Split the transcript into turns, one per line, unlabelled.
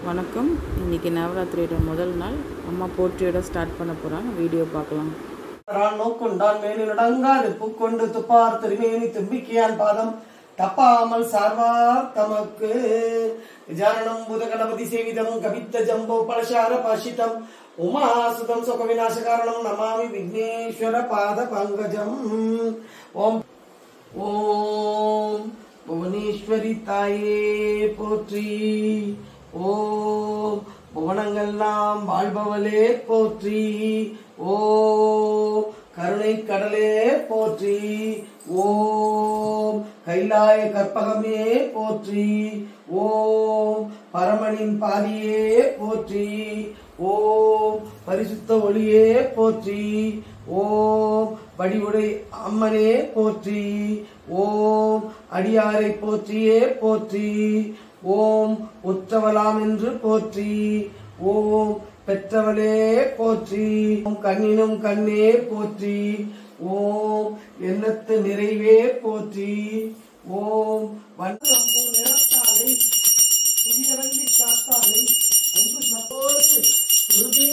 வணக்கம். இன்னைக்கு நவராத்திரியோட முதல் நாள். அம்மா போற்றியோட ஸ்டார்ட் பண்ண போறாங்க. வீடியோ பார்க்கலாம்.
நோக்குண்டான் மேனி நடங்காது பூக்கொண்டு துப்பார் திருமேனி தும்பிக்கையான் பாதம் தப்பாமல் சார்வார் தமக்கு விசாரணம் பூத கணபதி சேவிதம் கவித்த ஜம்போ பலசார பாஷிதம் உமாசுதம் சுக விநாச காரணம் நமாமி விக்னேஸ்வர பாத பங்கஜம். ஓம் ஓம் புவனேஸ்வரி தாயே போற்றி. ஓம் புவனங்கள்லாம் வாழ்பவளே போற்றி. ஓம் கருணை கடலே போற்றி. ஓம் கைலாய கற்பகமே போற்றி. ஓம் பரமனின் பாதியே போற்றி. ஓம் பரிசுத்த ஒளியே போற்றி. ஓம் வடிவுடை அம்மனே போற்றி. ஓம் அடியாரை போற்றியே போற்றி. ஓம் உற்றவலாம் என்று போற்றி. ஓம் பெற்றவளே போற்றி. ஓம் கண்ணினும் கண்ணே போற்றி. ஓம் எண்ணத்து நிறைவே போற்றி. ஓம் வண்ணப்பூ நிறத்தாலை புதியரங்கி காத்தாலை அங்கு சப்போர்த்து குருவே